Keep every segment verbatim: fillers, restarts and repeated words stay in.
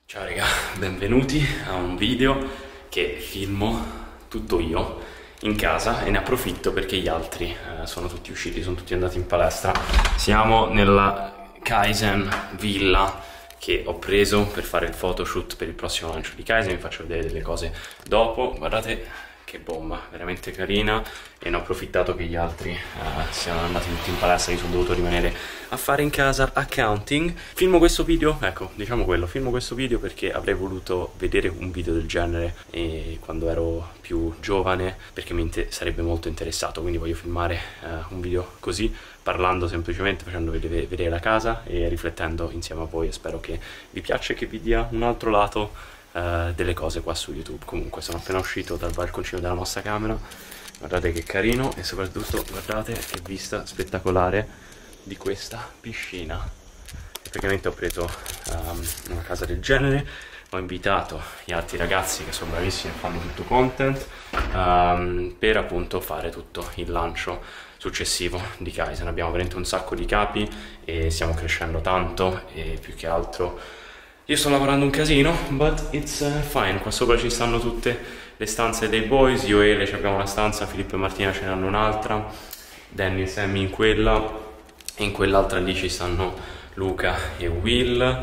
Ciao raga, benvenuti a un video che filmo tutto io in casa e ne approfitto perché gli altri eh, sono tutti usciti, sono tutti andati in palestra. Siamo nella Kaizen Villa che ho preso per fare il photoshoot per il prossimo lancio di Kaizen. Vi faccio vedere delle cose dopo. Guardate che bomba, veramente carina, e ne ho approfittato che gli altri uh, siano andati tutti in palestra. Io sono dovuto rimanere a fare in casa accounting. Filmo questo video, ecco, diciamo quello, filmo questo video perché avrei voluto vedere un video del genere e quando ero più giovane, perché mi sarebbe molto interessato, quindi voglio filmare uh, un video così, parlando semplicemente, facendo vedere, vedere la casa e riflettendo insieme a voi, e spero che vi piaccia e che vi dia un altro lato Uh, delle cose qua su YouTube. Comunque sono appena uscito dal balconcino della nostra camera, guardate che carino, e soprattutto guardate che vista spettacolare di questa piscina. E praticamente ho preso um, una casa del genere, ho invitato gli altri ragazzi che sono bravissimi e fanno tutto content um, per appunto fare tutto il lancio successivo di Kaizen. Abbiamo veramente un sacco di capi e stiamo crescendo tanto, e più che altro io sto lavorando un casino, but it's uh, fine. Qua sopra ci stanno tutte le stanze dei boys. Io e Ele abbiamo una stanza, Filippo e Martina ce ne hanno un'altra, Danny e Sammy in quella, e in quell'altra lì ci stanno Luca e Will.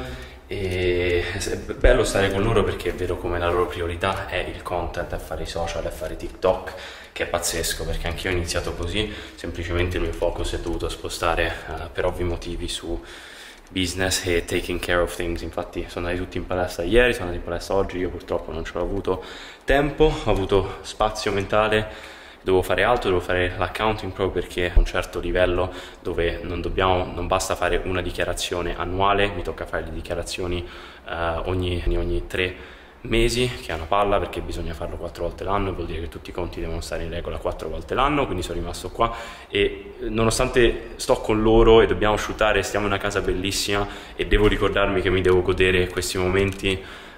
E è bello stare con loro perché è vero come la loro priorità è il content, è fare i social, è fare TikTok, che è pazzesco perché anch'io ho iniziato così, semplicemente il mio focus è dovuto spostare uh, per ovvi motivi su business e taking care of things. Infatti sono andati tutti in palestra ieri, sono andati in palestra oggi, io purtroppo non ce l'ho avuto tempo, ho avuto spazio mentale, dovevo fare altro, dovevo fare l'accounting proprio perché a un certo livello dove non dobbiamo, non basta fare una dichiarazione annuale, mi tocca fare le dichiarazioni uh, ogni, ogni tre mesi, che è una palla perché bisogna farlo quattro volte l'anno, vuol dire che tutti i conti devono stare in regola quattro volte l'anno, quindi sono rimasto qua e nonostante sto con loro e dobbiamo shootare, stiamo in una casa bellissima e devo ricordarmi che mi devo godere questi momenti,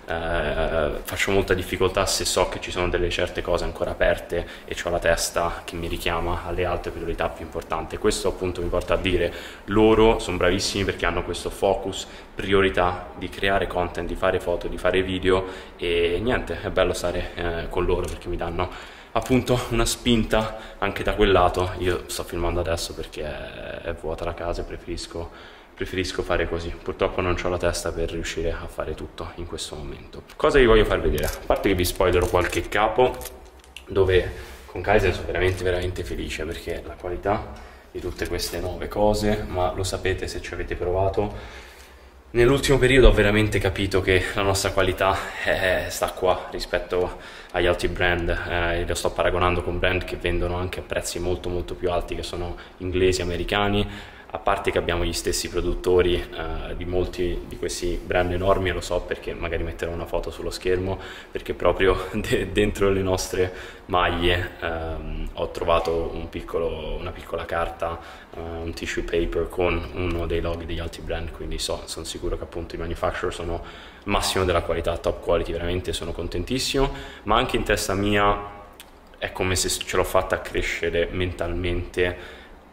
eh, faccio molta difficoltà se so che ci sono delle certe cose ancora aperte e ho la testa che mi richiama alle altre priorità più importanti. Questo appunto mi porta a dire, loro sono bravissimi perché hanno questo focus, priorità di creare content, di fare foto, di fare video, e niente, è bello stare eh, con loro perché mi danno appunto una spinta anche da quel lato. Io sto filmando adesso perché è, è vuota la casa e preferisco preferisco fare così. Purtroppo non ho la testa per riuscire a fare tutto in questo momento. Cosa vi voglio far vedere? A parte che vi spoilerò qualche capo dove con Kaizen sono veramente veramente felice perché la qualità di tutte queste nuove cose, ma lo sapete se ci avete provato, nell'ultimo periodo ho veramente capito che la nostra qualità eh, sta qua rispetto agli altri brand. Eh, lo sto paragonando con brand che vendono anche a prezzi molto molto più alti, che sono inglesi, americani. A parte che abbiamo gli stessi produttori eh, di molti di questi brand enormi, lo so perché magari metterò una foto sullo schermo, perché proprio de dentro le nostre maglie ehm, ho trovato un piccolo, una piccola carta, eh, un tissue paper con uno dei loghi degli altri brand, quindi so, sono sicuro che appunto i manufacturer sono massimo della qualità, top quality, veramente sono contentissimo, ma anche in testa mia è come se ce l'ho fatta crescere mentalmente.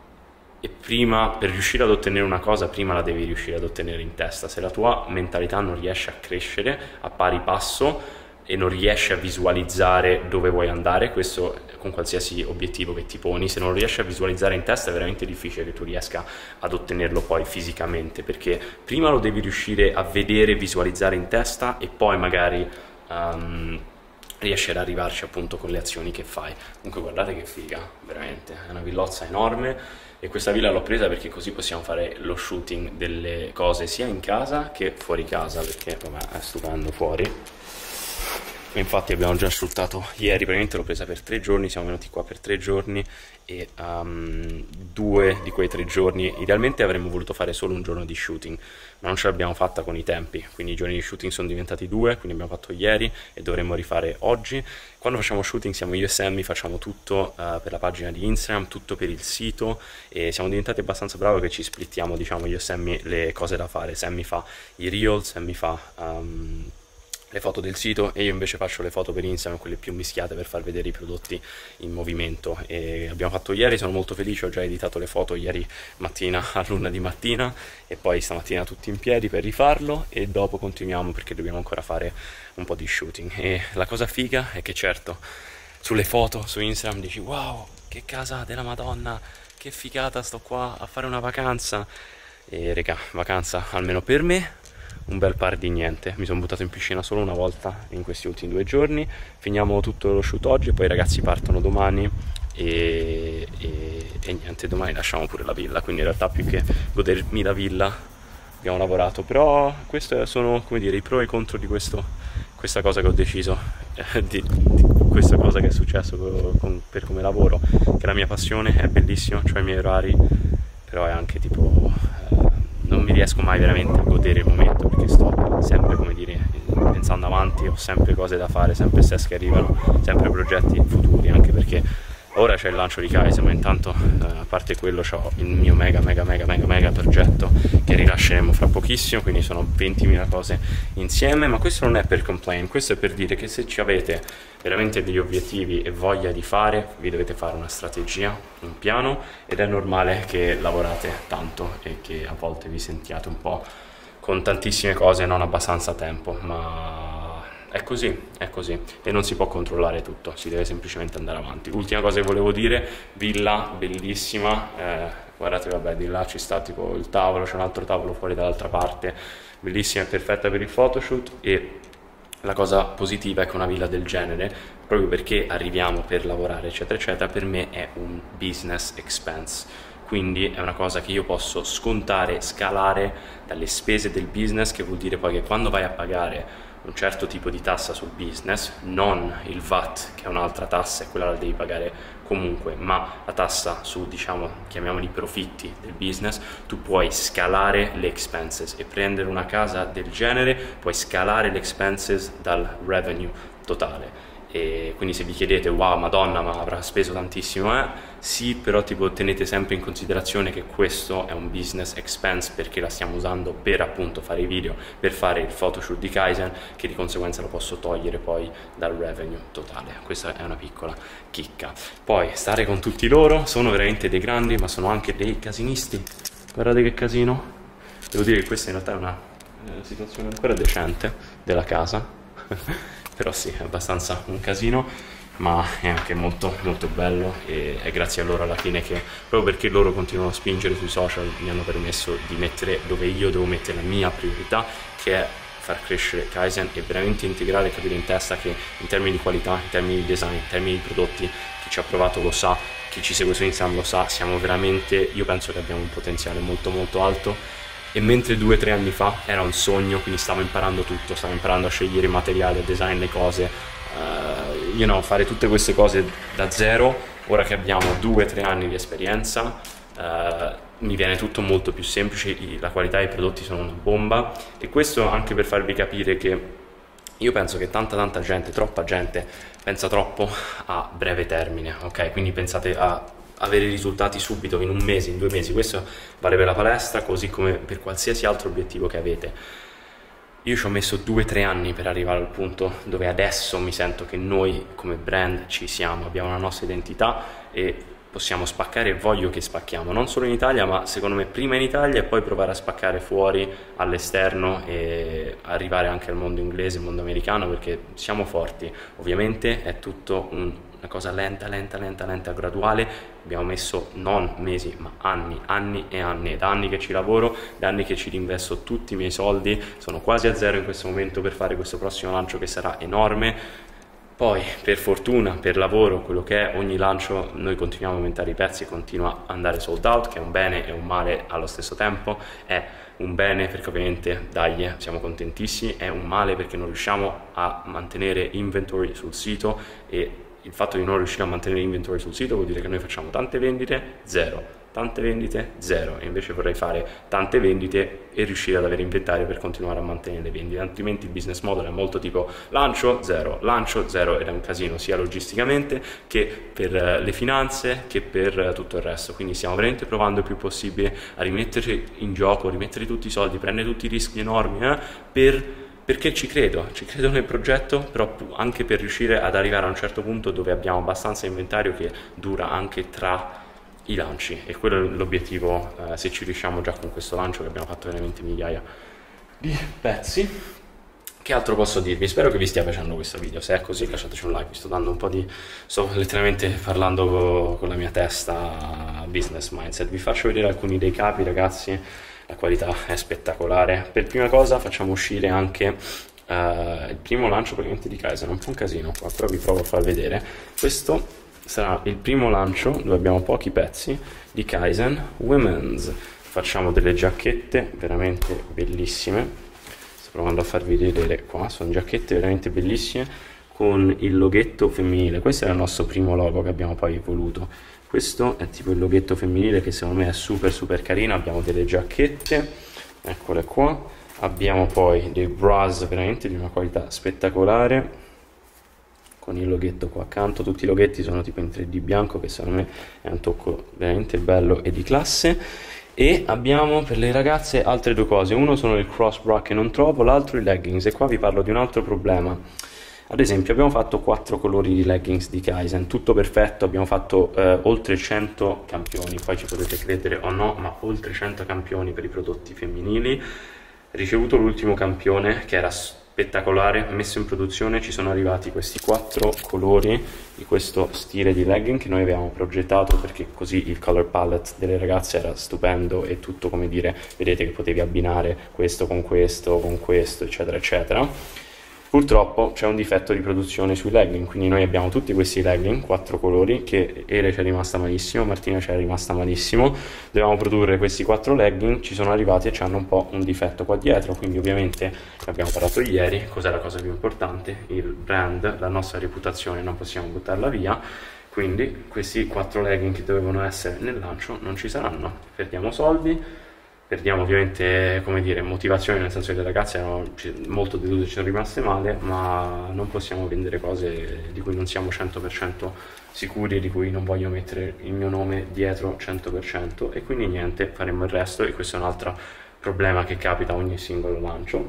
E prima, per riuscire ad ottenere una cosa, prima la devi riuscire ad ottenere in testa. Se la tua mentalità non riesce a crescere a pari passo e non riesci a visualizzare dove vuoi andare, questo con qualsiasi obiettivo che ti poni, se non lo riesci a visualizzare in testa è veramente difficile che tu riesca ad ottenerlo poi fisicamente, perché prima lo devi riuscire a vedere, visualizzare in testa e poi magari um, riesci ad arrivarci appunto con le azioni che fai. Comunque guardate che figa, veramente, è una villozza enorme. E questa villa l'ho presa perché così possiamo fare lo shooting delle cose sia in casa che fuori casa, perché vabbè, è stupendo fuori. Infatti abbiamo già shootato ieri, praticamente l'ho presa per tre giorni, siamo venuti qua per tre giorni e um, due di quei tre giorni, idealmente avremmo voluto fare solo un giorno di shooting, ma non ce l'abbiamo fatta con i tempi, quindi i giorni di shooting sono diventati due, quindi abbiamo fatto ieri e dovremmo rifare oggi. Quando facciamo shooting siamo io e Sammy, facciamo tutto uh, per la pagina di Instagram, tutto per il sito, e siamo diventati abbastanza bravi che ci splittiamo, diciamo, io e Sammy le cose da fare. Sammy fa i reel, Sammy fa um, le foto del sito, e io invece faccio le foto per Instagram, quelle più mischiate per far vedere i prodotti in movimento. E abbiamo fatto ieri, sono molto felice, ho già editato le foto ieri mattina a luna di mattina, e poi stamattina tutti in piedi per rifarlo, e dopo continuiamo perché dobbiamo ancora fare un po' di shooting. E la cosa figa è che certo sulle foto su Instagram dici wow, che casa della Madonna, che figata, sto qua a fare una vacanza. E raga, vacanza almeno per me un bel par di niente. Mi sono buttato in piscina solo una volta in questi ultimi due giorni. Finiamo tutto lo shoot oggi, poi i ragazzi partono domani e, e, e niente, domani lasciamo pure la villa, quindi in realtà più che godermi la villa abbiamo lavorato. Però questi sono, come dire, i pro e i contro di questo, questa cosa che ho deciso, eh, di, di questa cosa che è successo con, con, per come lavoro, che la mia passione è bellissima, cioè i miei orari, però è anche tipo eh, non mi riesco mai veramente a godere il momento, perché sto sempre, come dire, pensando avanti, ho sempre cose da fare, sempre stress che arrivano, sempre progetti futuri, anche perché ora c'è il lancio di Kaizen, ma intanto eh, a parte quello c'ho il mio mega mega mega mega mega progetto che rilasceremo fra pochissimo, quindi sono ventimila cose insieme. Ma questo non è per complain, questo è per dire che se ci avete veramente degli obiettivi e voglia di fare, vi dovete fare una strategia, un piano, ed è normale che lavorate tanto e che a volte vi sentiate un po' con tantissime cose e non abbastanza tempo, ma è così, è così, e non si può controllare tutto, si deve semplicemente andare avanti. Ultima cosa che volevo dire, villa bellissima, eh, guardate, vabbè, di là ci sta tipo il tavolo, c'è un altro tavolo fuori dall'altra parte, bellissima, è perfetta per il photoshoot. E la cosa positiva è che una villa del genere, proprio perché arriviamo per lavorare eccetera eccetera, per me è un business expense, quindi è una cosa che io posso scontare, scalare dalle spese del business, che vuol dire poi che quando vai a pagare un certo tipo di tassa sul business, non il V A T che è un'altra tassa e quella la devi pagare comunque, ma la tassa su, diciamo, chiamiamoli profitti del business, tu puoi scalare le expenses, e prendere una casa del genere puoi scalare le expenses dal revenue totale. E quindi se vi chiedete wow madonna ma avrà speso tantissimo, eh? Sì, però tipo tenete sempre in considerazione che questo è un business expense, perché la stiamo usando per appunto fare i video, per fare il photoshoot di Kaizen, che di conseguenza lo posso togliere poi dal revenue totale. Questa è una piccola chicca. Poi stare con tutti loro, sono veramente dei grandi, ma sono anche dei casinisti. Guardate che casino. Devo dire che questa in realtà è una eh, situazione ancora decente della casa però sì, è abbastanza un casino, ma è anche molto molto bello, e è grazie a loro alla fine che, proprio perché loro continuano a spingere sui social, mi hanno permesso di mettere dove io devo mettere la mia priorità, che è far crescere Kaizen e veramente integrare e capire in testa che in termini di qualità, in termini di design, in termini di prodotti, chi ci ha provato lo sa, chi ci segue su Instagram lo sa, siamo veramente, io penso che abbiamo un potenziale molto molto alto. E mentre due o tre anni fa era un sogno, quindi stavo imparando tutto, stavo imparando a scegliere i materiali, a design le cose, uh, you know, fare tutte queste cose da zero. Ora che abbiamo due o tre anni di esperienza, uh, mi viene tutto molto più semplice, la qualità dei prodotti sono una bomba, e questo anche per farvi capire che io penso che tanta tanta gente, troppa gente, pensa troppo a breve termine, ok? Quindi pensate a avere risultati subito, in un mese, in due mesi. Questo vale per la palestra così come per qualsiasi altro obiettivo che avete. Io ci ho messo due o tre anni per arrivare al punto dove adesso mi sento che noi come brand ci siamo, abbiamo una nostra identità e possiamo spaccare, e voglio che spacchiamo, non solo in Italia, ma secondo me prima in Italia e poi provare a spaccare fuori all'esterno e arrivare anche al mondo inglese, al mondo americano, perché siamo forti. Ovviamente è tutto un una cosa lenta, lenta, lenta, lenta, graduale. Abbiamo messo non mesi, ma anni, anni e anni, da anni che ci lavoro, da anni che ci rinvesto tutti i miei soldi, sono quasi a zero in questo momento per fare questo prossimo lancio che sarà enorme. Poi, per fortuna, per lavoro, quello che è, ogni lancio noi continuiamo a aumentare i prezzi e continua a andare sold out, che è un bene e un male allo stesso tempo. È un bene perché ovviamente, dai, siamo contentissimi, è un male perché non riusciamo a mantenere inventory sul sito, e il fatto di non riuscire a mantenere inventory sul sito vuol dire che noi facciamo tante vendite, zero, tante vendite, zero, e invece vorrei fare tante vendite e riuscire ad avere inventario per continuare a mantenere le vendite, altrimenti il business model è molto tipo lancio, zero, lancio, zero, ed è un casino sia logisticamente che per le finanze che per tutto il resto. Quindi stiamo veramente provando il più possibile a rimettere in gioco, rimettere tutti i soldi, prendere tutti i rischi enormi eh, per perché ci credo, ci credo nel progetto, però anche per riuscire ad arrivare a un certo punto dove abbiamo abbastanza inventario che dura anche tra i lanci, e quello è l'obiettivo, eh, se ci riusciamo già con questo lancio che abbiamo fatto veramente migliaia di pezzi. Che altro posso dirvi? Spero che vi stia piacendo questo video. Se è così lasciateci un like, vi sto dando un po' di... sto letteralmente parlando co con la mia testa business mindset. Vi faccio vedere alcuni dei capi, ragazzi, la qualità è spettacolare. Per prima cosa facciamo uscire anche uh, il primo lancio praticamente di Kaizen, un po' un casino qua, però vi provo a far vedere. Questo sarà il primo lancio dove abbiamo pochi pezzi di Kaizen Women's. Facciamo delle giacchette veramente bellissime. Provando a farvi vedere qua, sono giacchette veramente bellissime con il loghetto femminile. Questo è il nostro primo logo che abbiamo poi voluto. Questo è tipo il loghetto femminile che secondo me è super super carino. Abbiamo delle giacchette, eccole qua. Abbiamo poi dei bras veramente di una qualità spettacolare con il loghetto qua accanto. Tutti i loghetti sono tipo in tre D bianco, che secondo me è un tocco veramente bello e di classe. E abbiamo per le ragazze altre due cose, uno sono il cross bra che non trovo, l'altro i leggings, e qua vi parlo di un altro problema. Ad esempio abbiamo fatto quattro colori di leggings di Kaizen, tutto perfetto, abbiamo fatto eh, oltre cento campioni, poi ci potete credere o no, ma oltre cento campioni per i prodotti femminili. Ricevuto l'ultimo campione che era spettacolare, messo in produzione, ci sono arrivati questi quattro colori di questo stile di legging che noi avevamo progettato, perché così il color palette delle ragazze era stupendo e tutto, come dire, vedete che potevi abbinare questo con questo, con questo, eccetera eccetera. Purtroppo c'è un difetto di produzione sui legging, quindi noi abbiamo tutti questi legging, quattro colori, che Ele ci è rimasta malissimo, Martina ci è rimasta malissimo, dovevamo produrre questi quattro legging, ci sono arrivati e ci hanno un po' un difetto qua dietro, quindi ovviamente abbiamo parlato ieri, cos'è la cosa più importante? Il brand, la nostra reputazione non possiamo buttarla via, quindi questi quattro legging che dovevano essere nel lancio non ci saranno, perdiamo soldi. Perdiamo ovviamente, come dire, motivazione, nel senso che le ragazze erano molto deluse, ci sono rimaste male, ma non possiamo vendere cose di cui non siamo cento per cento sicuri e di cui non voglio mettere il mio nome dietro cento per cento, e quindi niente, faremo il resto, e questo è un altro problema che capita a ogni singolo lancio.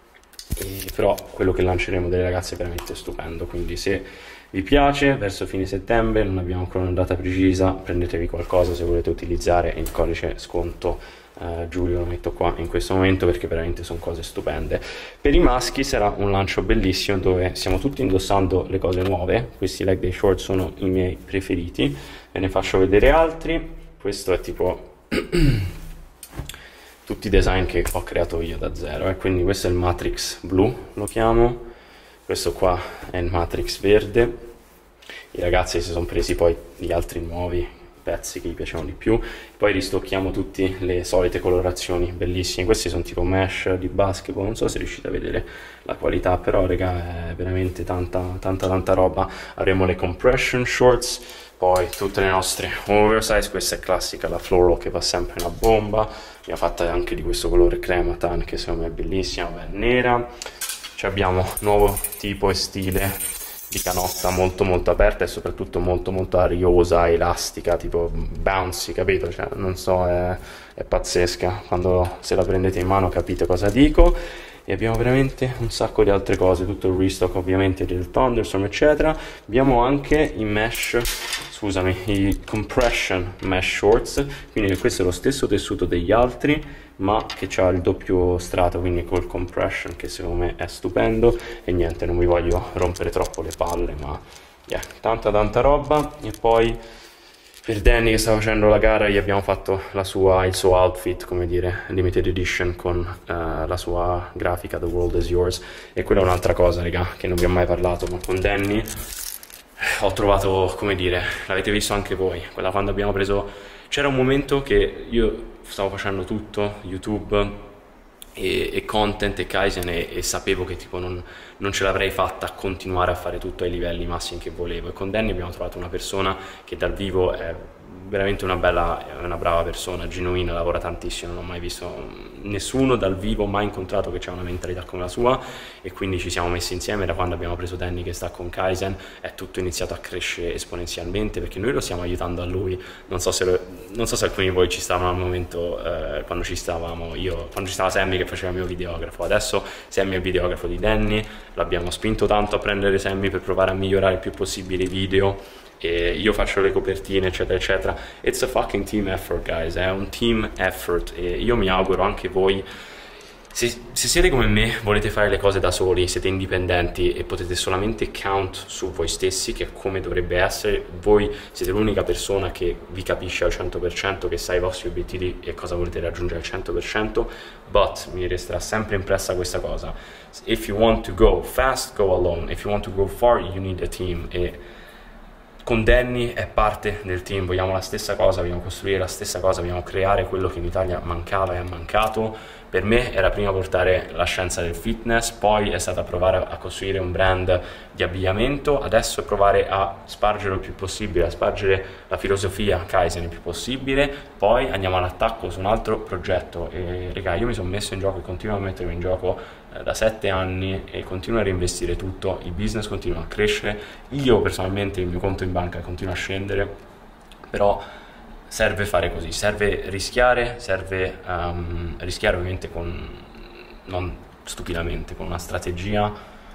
E però quello che lanceremo delle ragazze è veramente stupendo, quindi se vi piace, verso fine settembre, non abbiamo ancora una data precisa, prendetevi qualcosa se volete utilizzare il codice sconto. Uh, Giulio lo metto qua in questo momento perché veramente sono cose stupende. Per i maschi sarà un lancio bellissimo dove stiamo tutti indossando le cose nuove. Questi leg day short sono i miei preferiti, ve ne faccio vedere altri. Questo è tipo tutti i design che ho creato io da zero, eh. Quindi questo è il Matrix blu, lo chiamo, questo qua è il Matrix verde. I ragazzi si sono presi poi gli altri nuovi pezzi che gli piacevano di più, poi ristocchiamo tutte le solite colorazioni bellissime. Questi sono tipo mesh di basketball, non so se riuscite a vedere la qualità, però raga è veramente tanta tanta tanta roba. Avremo le compression shorts, poi tutte le nostre oversize, questa è classica, la floral che va sempre una bomba, abbiamo fatta anche di questo colore crema tan che secondo me è bellissima, beh, nera. Ci abbiamo nuovo tipo e stile di canotta molto molto aperta e soprattutto molto molto ariosa, elastica, tipo bouncy, capito? Cioè, non so, è, è pazzesca, quando se la prendete in mano capite cosa dico. E abbiamo veramente un sacco di altre cose, tutto il restock ovviamente del Thunderstorm eccetera. Abbiamo anche i mesh, scusami, i compression mesh shorts, quindi questo è lo stesso tessuto degli altri ma che ha il doppio strato, quindi col compression, che secondo me è stupendo. E niente, non vi voglio rompere troppo le palle, ma yeah, tanta tanta roba. E poi per Danny che sta facendo la gara gli abbiamo fatto la sua, il suo outfit, come dire, limited edition con uh, la sua grafica The World Is Yours. E quella è un'altra cosa, raga, che non vi ho mai parlato, ma con Danny ho trovato, come dire, l'avete visto anche voi, quella quando abbiamo preso, c'era un momento che io stavo facendo tutto, YouTube e, e content e Kaizen, e, e sapevo che tipo non, non ce l'avrei fatta a continuare a fare tutto ai livelli massimi che volevo, e con Danny abbiamo trovato una persona che dal vivo è veramente una bella, una brava persona, genuina, lavora tantissimo, non ho mai visto nessuno dal vivo, mai incontrato che ha una mentalità come la sua, e quindi ci siamo messi insieme. Da quando abbiamo preso Danny che sta con Kaizen è tutto iniziato a crescere esponenzialmente, perché noi lo stiamo aiutando a lui. Non so se, lo, non so se alcuni di voi ci stavano al momento eh, quando ci stavamo io, quando ci stava Sammy che faceva il mio videografo. Adesso Sammy è il videografo di Danny, l'abbiamo spinto tanto a prendere Sammy per provare a migliorare il più possibile i video, e io faccio le copertine eccetera eccetera. It's a fucking team effort, guys, è un team effort, e io mi auguro anche voi, se, se siete come me, volete fare le cose da soli, siete indipendenti e potete solamente count su voi stessi, che è come dovrebbe essere. Voi siete l'unica persona che vi capisce al cento per cento, che sa i vostri obiettivi e cosa volete raggiungere al cento per cento, but mi resterà sempre impressa questa cosa: if you want to go fast, go alone, if you want to go far, you need a team. E con Danny è parte del team, vogliamo la stessa cosa, vogliamo costruire la stessa cosa, vogliamo creare quello che in Italia mancava e ha mancato. Per me era prima portare la scienza del fitness, poi è stata provare a costruire un brand di abbigliamento, adesso è provare a spargere il più possibile, a spargere la filosofia Kaizen il più possibile, poi andiamo all'attacco su un altro progetto. E raga, io mi sono messo in gioco e continuo a mettermi in gioco eh, da sette anni e continuo a reinvestire tutto, il business continua a crescere, io personalmente il mio conto in banca continua a scendere, però serve fare così, serve rischiare, serve um, rischiare ovviamente con, non stupidamente, con una strategia,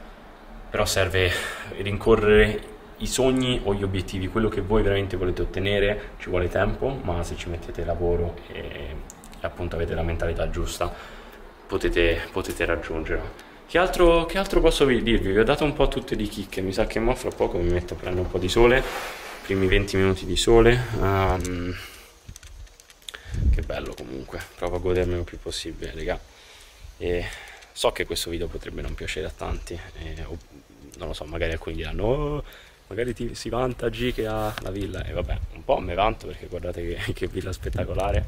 però serve rincorrere i sogni o gli obiettivi, quello che voi veramente volete ottenere. Ci vuole tempo, ma se ci mettete lavoro e, e appunto avete la mentalità giusta, potete, potete raggiungerlo. Che altro, che altro posso dirvi? Vi ho dato un po' tutte di chicche, mi sa che mo fra poco mi metto a prendere un po' di sole, primi venti minuti di sole. Um, che bello comunque, provo a godermelo il più possibile, raga. E so che questo video potrebbe non piacere a tanti, e, o, non lo so, magari alcuni diranno oh, magari ti, si vanta G che ha la villa, e vabbè, un po' me vanto perché guardate che, che villa spettacolare,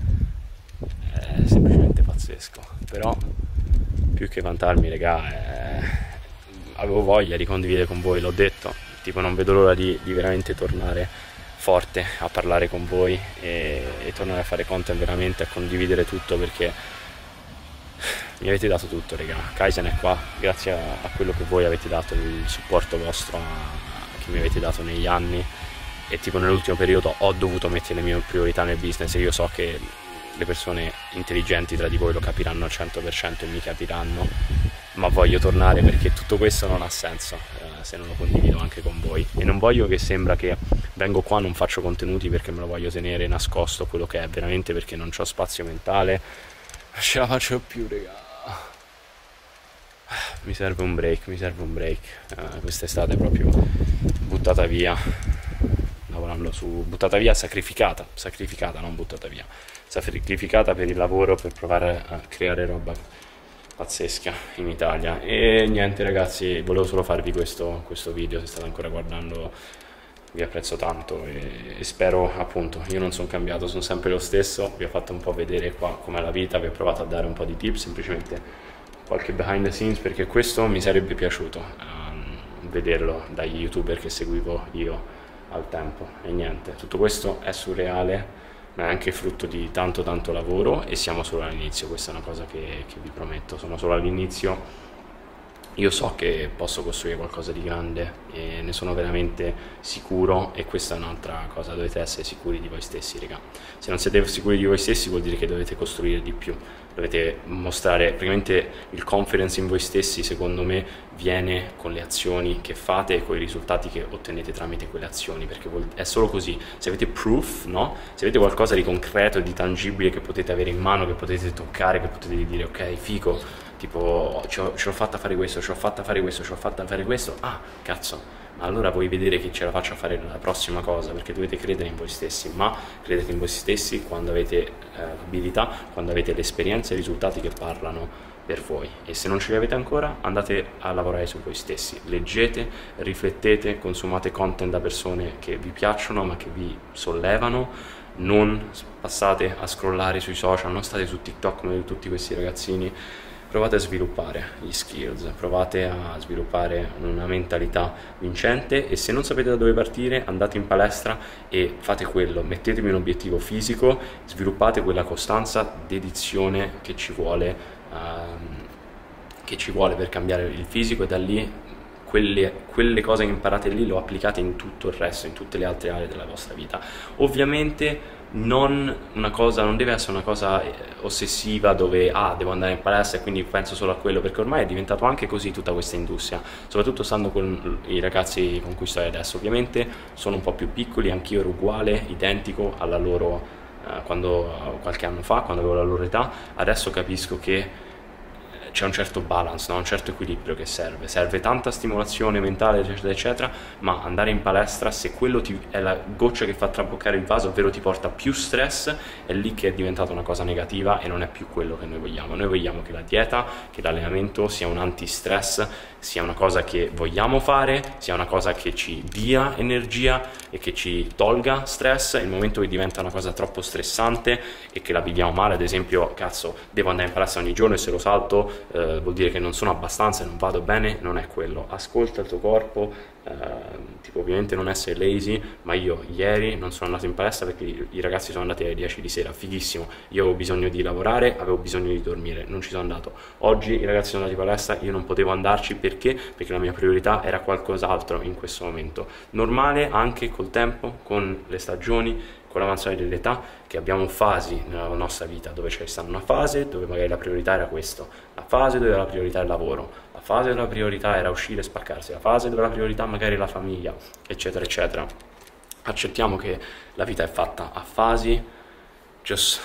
è semplicemente pazzesco. Però più che vantarmi, raga, è, avevo voglia di condividere con voi, l'ho detto, tipo non vedo l'ora di, di veramente tornare forte a parlare con voi e, e tornare a fare content veramente, a condividere tutto, perché mi avete dato tutto, raga. Kaizen è qua grazie a, a quello che voi avete dato, il supporto vostro a, che mi avete dato negli anni, e tipo nell'ultimo periodo ho dovuto mettere le mie priorità nel business, e io so che le persone intelligenti tra di voi lo capiranno al cento per cento e mi capiranno, ma voglio tornare perché tutto questo non ha senso eh, se non lo condivido anche con voi, e non voglio che sembra che vengo qua, non faccio contenuti perché me lo voglio tenere nascosto quello che è veramente, perché non c'ho spazio mentale, non ce la faccio più, raga. Mi serve un break, mi serve un break. Uh, quest'estate proprio buttata via, lavorando su, buttata via, sacrificata, sacrificata, non buttata via, sacrificata per il lavoro, per provare a creare roba pazzesca in Italia. E niente ragazzi, volevo solo farvi questo, questo video, se state ancora guardando vi apprezzo tanto e, e spero, appunto, io non sono cambiato, sono sempre lo stesso, vi ho fatto un po' vedere qua com'è la vita, vi ho provato a dare un po' di tips, semplicemente qualche behind the scenes, perché questo mi sarebbe piaciuto um, vederlo dagli youtuber che seguivo io al tempo. E niente, tutto questo è surreale, ma è anche frutto di tanto tanto lavoro e siamo solo all'inizio. Questa è una cosa che, che vi prometto, sono solo all'inizio. Io so che posso costruire qualcosa di grande e ne sono veramente sicuro, e questa è un'altra cosa, dovete essere sicuri di voi stessi, raga. Se non siete sicuri di voi stessi vuol dire che dovete costruire di più, dovete mostrare, praticamente il confidence in voi stessi secondo me viene con le azioni che fate e con i risultati che ottenete tramite quelle azioni, perché è solo così, se avete proof, no? Se avete qualcosa di concreto e di tangibile che potete avere in mano, che potete toccare, che potete dire ok, figo, tipo ce l'ho fatta fare questo, ce l'ho fatta fare questo, ce l'ho fatta fare questo, ah cazzo, ma allora vuoi vedere che ce la faccio a fare la prossima cosa, perché dovete credere in voi stessi, ma credete in voi stessi quando avete eh, l'abilità, quando avete l'esperienza e i risultati che parlano per voi. E se non ce li avete ancora, andate a lavorare su voi stessi, leggete, riflettete, consumate content da persone che vi piacciono ma che vi sollevano, non passate a scrollare sui social, non state su TikTok come tutti questi ragazzini. provate a sviluppare gli skills, provate a sviluppare una mentalità vincente, e se non sapete da dove partire andate in palestra e fate quello, mettetevi un obiettivo fisico, sviluppate quella costanza, dedizione che ci vuole, ehm, che ci vuole per cambiare il fisico, e da lì Quelle, quelle cose che imparate lì lo applicate in tutto il resto, in tutte le altre aree della vostra vita. Ovviamente non, una cosa, non deve essere una cosa ossessiva dove ah, devo andare in palestra e quindi penso solo a quello, perché ormai è diventato anche così tutta questa industria, soprattutto stando con i ragazzi con cui sto adesso. Ovviamente sono un po' più piccoli, anch'io ero uguale, identico alla loro eh, quando, qualche anno fa, quando avevo la loro età. Adesso capisco che c'è un certo balance, no? Un certo equilibrio che serve, serve tanta stimolazione mentale eccetera eccetera, ma andare in palestra, se quello ti, è la goccia che fa traboccare il vaso, ovvero ti porta più stress, è lì che è diventata una cosa negativa e non è più quello che noi vogliamo. Noi vogliamo che la dieta, che l'allenamento sia un anti-stress, sia una cosa che vogliamo fare, sia una cosa che ci dia energia e che ci tolga stress. Il momento che diventa una cosa troppo stressante e che la viviamo male, ad esempio, cazzo, devo andare in palestra ogni giorno e se lo salto eh, vuol dire che non sono abbastanza e non vado bene, non è quello. Ascolta il tuo corpo, eh, tipo ovviamente non essere lazy, ma io ieri non sono andato in palestra perché i ragazzi sono andati alle dieci di sera, fighissimo, io avevo bisogno di lavorare, avevo bisogno di dormire, non ci sono andato. Oggi i ragazzi sono andati in palestra, io non potevo andarci perché? Perché la mia priorità era qualcos'altro in questo momento. Normale anche col tempo, con le stagioni, con l'avanzare dell'età, che abbiamo fasi nella nostra vita dove c'è stata una fase dove magari la priorità era questo, la fase dove la priorità è il lavoro, la fase dove la priorità era uscire e spaccarsi, la fase dove la priorità magari è la famiglia, eccetera eccetera. Accettiamo che la vita è fatta a fasi. Just,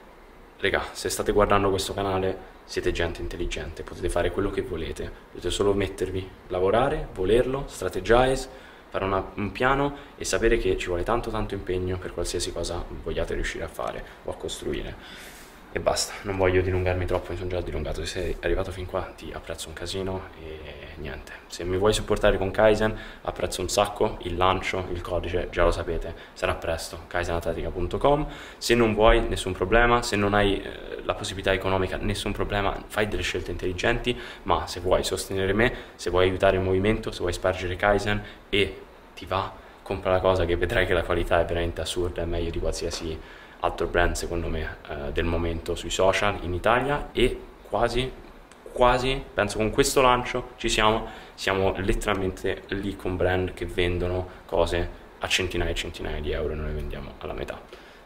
regà, se state guardando questo canale siete gente intelligente, potete fare quello che volete, dovete solo mettervi, lavorare, volerlo, strategize, fare una, un piano e sapere che ci vuole tanto tanto impegno per qualsiasi cosa vogliate riuscire a fare o a costruire. E basta, non voglio dilungarmi troppo, mi sono già dilungato. Se sei arrivato fin qua ti apprezzo un casino e niente. Se mi vuoi supportare con Kaizen apprezzo un sacco, il lancio, il codice, già lo sapete, sarà presto, kaizen atletica punto com. Se non vuoi, nessun problema, se non hai eh, la possibilità economica, nessun problema, fai delle scelte intelligenti, ma se vuoi sostenere me, se vuoi aiutare il movimento, se vuoi spargere Kaizen e ti va, compra la cosa che vedrai che la qualità è veramente assurda, è meglio di qualsiasi altro brand secondo me eh, del momento sui social in Italia, e quasi, quasi, penso con questo lancio ci siamo, siamo letteralmente lì con brand che vendono cose a centinaia e centinaia di euro e noi le vendiamo alla metà.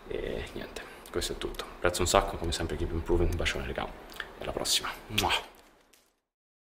E niente, questo è tutto. Apprezzo un sacco, come sempre keep improving, un bacione regà, e alla prossima. Mua.